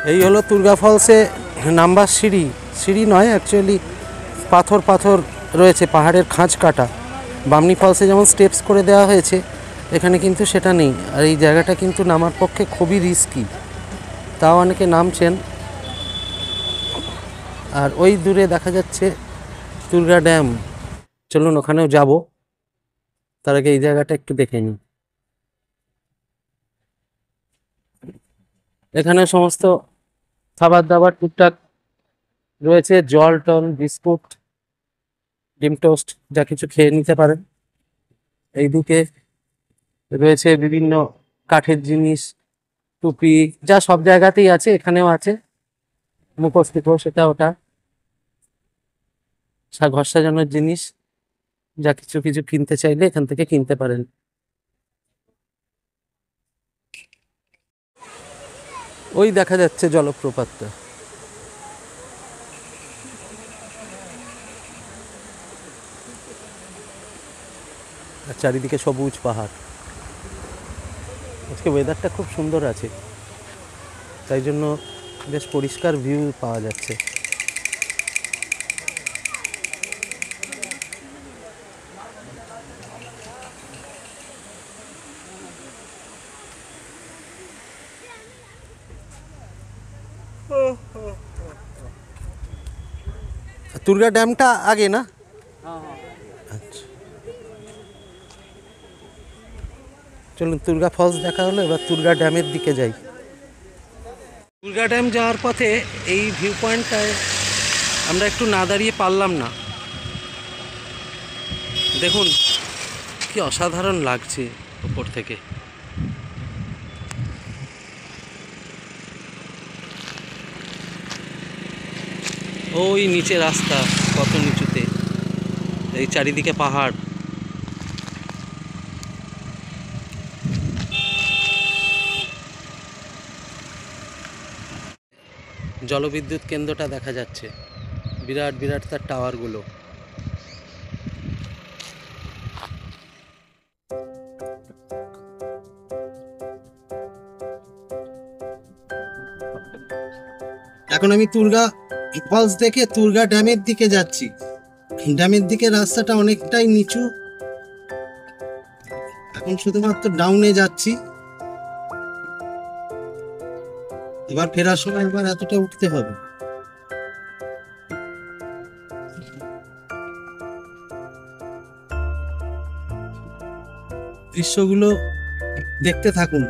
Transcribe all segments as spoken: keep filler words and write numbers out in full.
এই হলো তুর্গা ফলসে নামবার সিঁড়ি। সিঁড়ি নয়, অ্যাকচুয়ালি পাথর পাথর রয়েছে, পাহাড়ের খাঁজ কাটা। বামনি ফলসে যেমন স্টেপস করে দেওয়া হয়েছে, এখানে কিন্তু সেটা নেই। আর এই জায়গাটা কিন্তু নামার পক্ষে খুবই রিস্কি, তাও অনেকে নামছেন। আর ওই দূরে দেখা যাচ্ছে তুর্গা ড্যাম। চলুন ওখানেও যাব, তার আগে এই জায়গাটা একটু দেখে নিই। এখানে সমস্ত খাবার দাবার টুকটাক রয়েছে, জল টল, বিস্কুট, ডিম টোস্ট, যা কিছু খেয়ে নিতে পারেন। এইদিকে রয়েছে বিভিন্ন কাঠের জিনিস, টুপি, যা সব জায়গাতেই আছে, এখানেও আছে। মুখোশ টুখোশ, সেটা ওটা, ঘর সাজানোর জিনিস, যা কিছু কিছু কিনতে চাইলে এখান থেকে কিনতে পারেন। ওই দেখা যাচ্ছে জলপ্রপাতটা। আর চারিদিকে সবুজ পাহাড়। আজকে ওয়েদারটা খুব সুন্দর আছে, তাই জন্য বেশ পরিষ্কার ভিউ পাওয়া যাচ্ছে। তুর্গা ড্যামটা আগে না? আচ্ছা, চলুন তুর্গা ফলস দেখা হলো, এবার তুর্গা ড্যামের দিকে যাই। তুর্গা ড্যাম যাওয়ার পথে এই ভিউ পয়েন্টটায় আমরা একটু না দাঁড়িয়ে পারলাম না। দেখুন কি অসাধারণ লাগছে উপর থেকে। ওই নিচে রাস্তা, কত নিচুতে, এই চারিদিকে পাহাড়। জলবিদ্যুৎ কেন্দ্রটা দেখা যাচ্ছে, বিরাট বিরাট তার টাওয়ারগুলো। এখন আমি তুর্গা ফলস দেখে তুর্গা ড্যামের দিকে যাচ্ছি। ড্যামের দিকে রাস্তাটা অনেকটাই নিচু, এখন শুধুমাত্র ডাউনে যাচ্ছি। এবার ফেরার সময় এবার এতটা উঠতে হবে। দৃশ্যগুলো দেখতে থাকুন।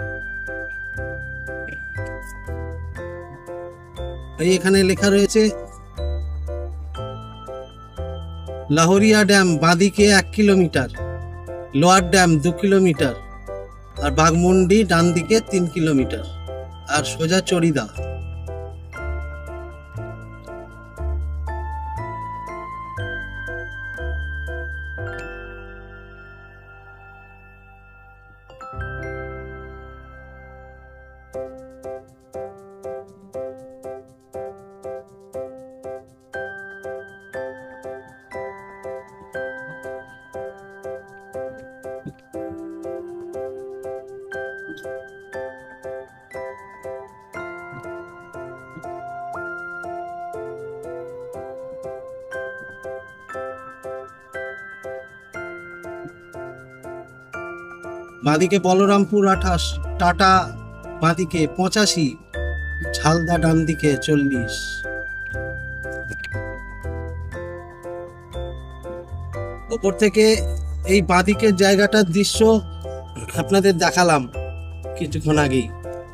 এই এখানে লেখা রয়েছে লাহোরিয়া ড্যাম বাঁদিকে এক কিলোমিটার, লোয়ার ড্যাম দু কিলোমিটার, আর বাঘমুন্ডি ডান দিকে তিন কিলোমিটার, আর সোজা চড়িদা। বাঁদিকে বলরামপুর আঠাশ, টাটা বাঁদিকে পঁচাশি, ঝালদা ডান দিকে চল্লিশ। ওপর থেকে এই বাঁদিকের জায়গাটার দৃশ্য আপনাদের দেখালাম কিছুক্ষণ আগেই।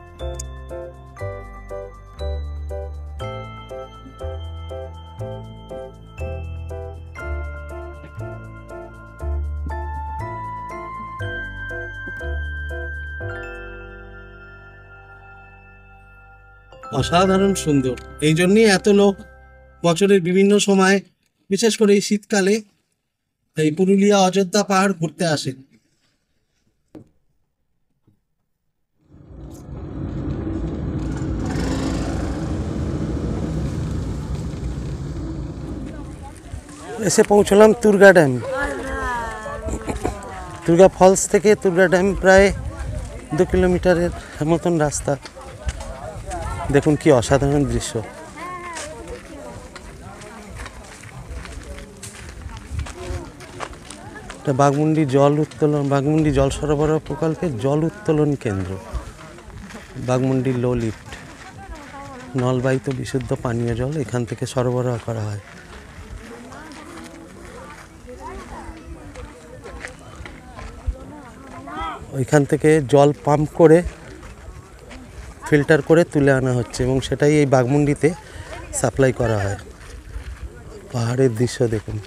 অসাধারণ সুন্দর, এই জন্যই এত লোক বছরের বিভিন্ন সময়, বিশেষ করে এই শীতকালে, এই পুরুলিয়া অযোধ্যা পাহাড় ঘুরতে আসে। এসে পৌঁছলাম তুর্গা ড্যাম। তুর্গা ফলস থেকে তুর্গা ড্যাম প্রায় দু কিলোমিটারের মতন রাস্তা। দেখুন কি অসাধারণ দৃশ্য। এটা বাঘমুন্ডি জল উত্তোলন বাঘমুন্ডি জল সরবরাহ প্রকল্পের জল উত্তোলন কেন্দ্র, বাঘমুন্ডি লো লিফট। নলবাহিত বিশুদ্ধ পানীয় জল এখান থেকে সরবরাহ করা হয়। ওইখান থেকে জল পাম্প করে ফিল্টার করে তুলে আনা হচ্ছে এবং সেটাই এই বাঘমুন্ডিতে সাপ্লাই করা হয়। পাহাড়ের দৃশ্য দেখুন।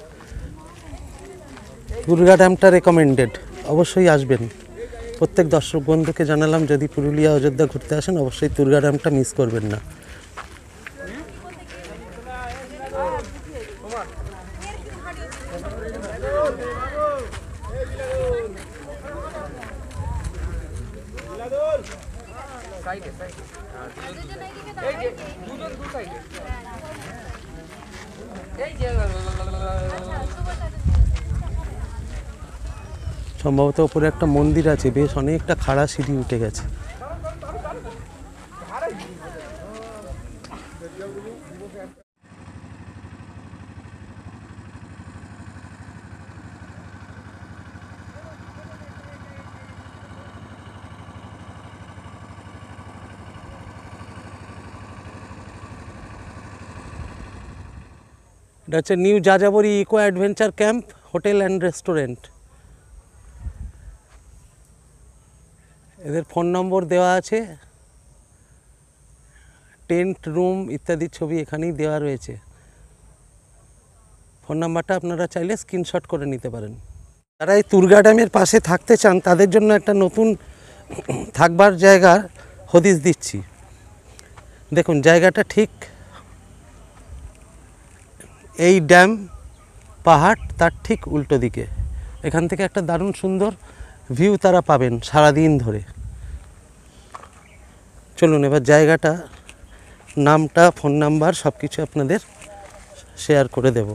দুর্গা ড্যামটা রেকমেন্ডেড, অবশ্যই আসবেন। প্রত্যেক দর্শক বন্ধুকে জানালাম যদি পুরুলিয়া অযোধ্যা ঘুরতে আসেন অবশ্যই দুর্গা ড্যামটা মিস করবেন না। সম্ভবত ওপরে একটা মন্দির আছে, বেশ অনেকটা খাড়া সিঁড়ি উঠে গেছে। এটা হচ্ছে new Jajabori eco adventure camp hotel and restaurant. এদের ফোন নম্বর দেওয়া আছে, টেন্ট রুম ইত্যাদি ছবি এখানেই দেওয়া রয়েছে। ফোন নাম্বারটা আপনারা চাইলে স্ক্রিনশট করে নিতে পারেন। যারা এই দুর্গা ড্যামের পাশে থাকতে চান তাদের জন্য একটা নতুন থাকবার জায়গার হদিশ দিচ্ছি। দেখুন জায়গাটা ঠিক এই ড্যাম পাহাড় তার ঠিক উল্টো দিকে। এখান থেকে একটা দারুণ সুন্দর ভিউ তারা পাবেন সারাদিন ধরে। চলুন এবার জায়গাটা, নামটা, ফোন নাম্বার সব কিছু আপনাদের শেয়ার করে দেব।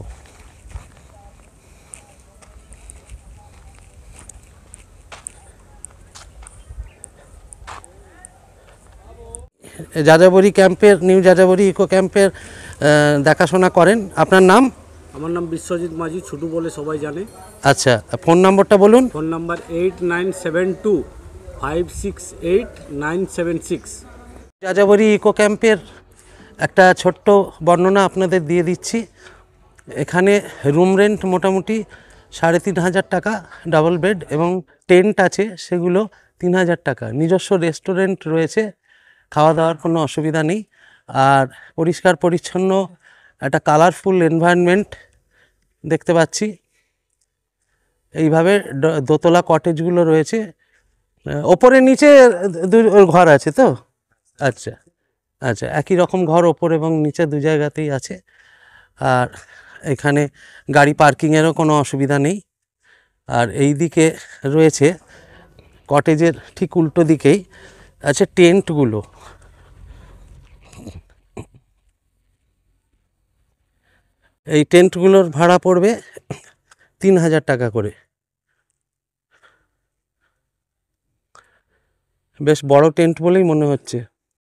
যাযাবরী ক্যাম্পের নিউ যাযাবরী ইকো ক্যাম্পের দেখাশোনা করেন। আপনার নাম? আমার নাম বিশ্বজিৎ মাঝি, ছোটু বলে সবাই জানে। আচ্ছা, ফোন নম্বরটা বলুন। Phone number eight nine seven two five six eight nine seven six. Jajabori eco ক্যাম্পের একটা ছোট্ট বর্ণনা আপনাদের দিয়ে দিচ্ছি। এখানে রুম রেন্ট মোটামুটি সাড়ে তিন হাজার টাকা ডাবল বেড এবং টেন্ট আছে সেগুলো তিন হাজার টাকা। নিজস্ব রেস্টুরেন্ট রয়েছে, খাওয়া দাওয়ার কোনো অসুবিধা নেই। আর পরিষ্কার পরিচ্ছন্ন একটা কালারফুল এনভায়রনমেন্ট দেখতে পাচ্ছি। এইভাবে দোতলা কটেজগুলো রয়েছে, ওপরে নিচে দু ঘর আছে তো? আচ্ছা আচ্ছা, একই রকম ঘর ওপর এবং নিচে দু জায়গাতেই আছে। আর এখানে গাড়ি পার্কিংয়েরও কোনো অসুবিধা নেই। আর এই দিকে রয়েছে কটেজের ঠিক উল্টো দিকেই আছে টেন্টগুলো। এই টেন্টগুলোর ভাড়া পড়বে তিন হাজার টাকা করে। বেশ বড় টেন্ট বলেই মনে হচ্ছে।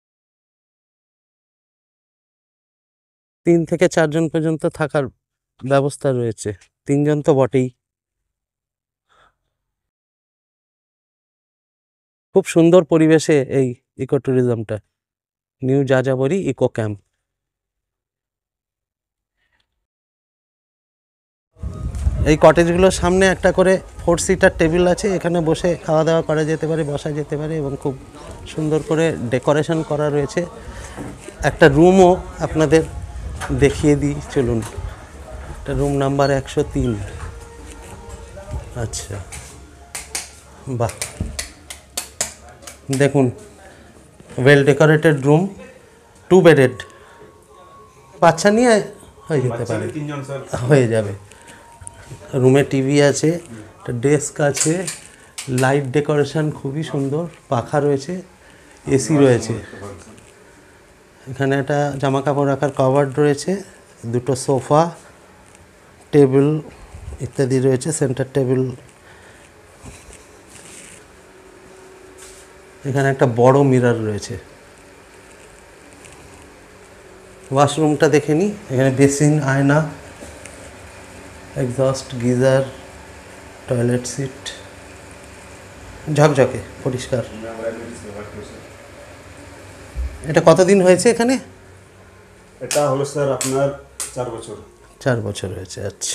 তিন থেকে চারজন পর্যন্ত থাকার ব্যবস্থা রয়েছে, তিনজন তো বটেই। খুব সুন্দর পরিবেশে এই ইকো ট্যুরিজমটা, নিউ যাযাবরী ইকো ক্যাম্প। এই কটেজগুলোর সামনে একটা করে ফোর সিটার টেবিল আছে, এখানে বসে খাওয়া দাওয়া করা যেতে পারে, বসা যেতে পারে এবং খুব সুন্দর করে ডেকোরেশন করা রয়েছে। একটা রুমও আপনাদের দেখিয়ে দিই, চলুন। এটা রুম নাম্বার একশো তিন। আচ্ছা, বাহ, দেখুন well decorated room, two bedded. বাচ্চা নিয়ে হয়ে যেতে পারে, হয়ে যাবে। রুমে টিভি আছে, একটা ডেস্ক আছে, লাইট ডেকোরেশন খুবই সুন্দর, পাখা রয়েছে, এসি রয়েছে। এখানে একটা জামা কাপড় রাখার কভার রয়েছে, দুটো সোফা, টেবিল ইত্যাদি রয়েছে, সেন্টার টেবিল। এখানে একটা বড় মিরর রয়েছে। ওয়াশরুমটা দেখে নিই। এখানে বেসিন, আয়না, এক্সস্ট, গিজার, টয়লেট সিট, ঝকঝকে পরিষ্কার। এটা কতদিন হয়েছে এখানে? এটা হলো স্যার আপনার চার বছর। চার বছর হয়েছে, আচ্ছা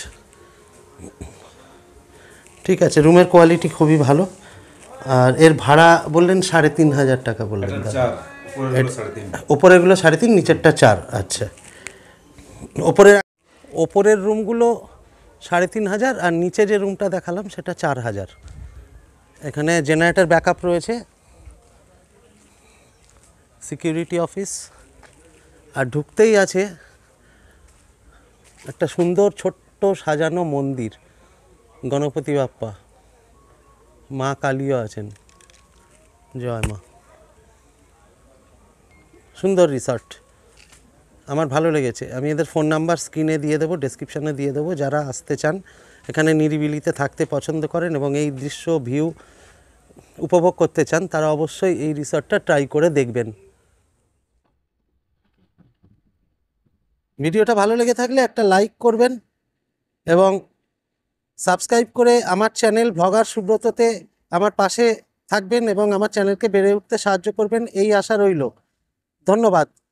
ঠিক আছে। রুমের কোয়ালিটি খুবই ভালো। আর এর ভাড়া বললেন সাড়ে তিন হাজার টাকা বললেন এটা দাদা? চার, উপরেরগুলো সাড়ে তিন। ওপরেরগুলো সাড়ে তিন, নিচেরটা চার, আচ্ছা। ওপরের ওপরের রুমগুলো সাড়ে তিন হাজার আর নিচে যে রুমটা দেখালাম সেটা চার হাজার। এখানে জেনারেটর ব্যাকআপ রয়েছে, সিকিউরিটি অফিস, আর ঢুকতেই আছে একটা সুন্দর ছোট্ট সাজানো মন্দির, গণপতি বাপ্পা, মা কালীও আছেন, জয় মা। সুন্দর রিসর্ট, আমার ভালো লেগেছে। আমি এদের ফোন নাম্বার স্ক্রিনে দিয়ে দেবো, ডেসক্রিপশানে দিয়ে দেবো। যারা আসতে চান, এখানে নিরিবিলিতে থাকতে পছন্দ করেন এবং এই দৃশ্য ভিউ উপভোগ করতে চান, তারা অবশ্যই এই রিসর্টটা ট্রাই করে দেখবেন। ভিডিওটা ভালো লেগে থাকলে একটা লাইক করবেন এবং সাবস্ক্রাইব করে আমার চ্যানেল ভ্লগার সুব্রততে আমার পাশে থাকবেন এবং আমার চ্যানেলকে বেড়ে উঠতে সাহায্য করবেন, এই আশা রইল। ধন্যবাদ।